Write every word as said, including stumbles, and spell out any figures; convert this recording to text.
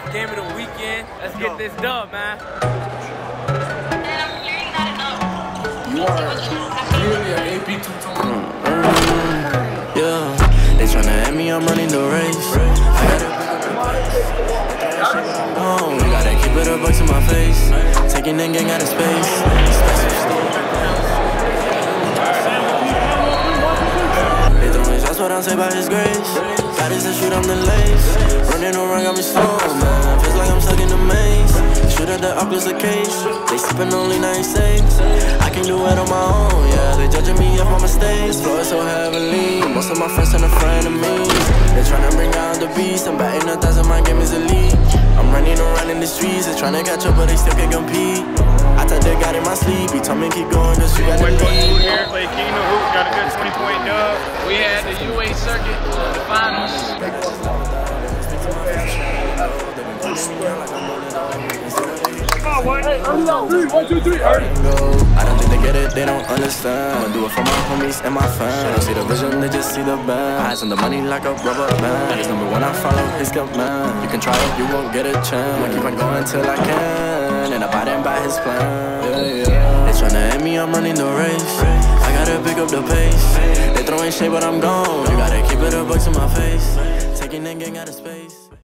game of the weekend. Let's get this dub, man. You are clearly an A P two-tone. Yeah, they tryna at me, I'm running the race. I gotta oh, we gotta keep it a bucks in my face. Taking that gang out of space. They throwing shots, what I say about his grace. God is a shoot, I'm the lace. Running around got me slow, man. Feels like I'm stuck in the maze. Shoot at the Oculus a case. They sippin' only nine saves. I can do it on my own, yeah. They judging me off my mistakes. This floor is so heavily. Most of my friends turn to frenemies. They're tryna bring down the beast. I'm batting a thousand, my game is elite. I'm running around in the streets. They're tryna catch up, but they still can't compete. I thought they got in my sleep. He told me keep going, cause you gotta leave. Here, play King of Hoop, got a good twenty point dub. We had the U A A circuit finals. One, two, three, I don't think they get it, they don't understand. I'ma do it for my homies and my fans. They don't see the vision, they just see the band. Eyes on the money like a rubber band. He's number one, I follow his command. You can try it, you won't get a chance. I keep on going till I can, and abiding by his plan. Yeah, yeah. They tryna at me, I'm running the race. I gotta pick up the pace. They throwing shade, but I'm gone. You gotta keep it a bucks in my face. Taking that gang out of space.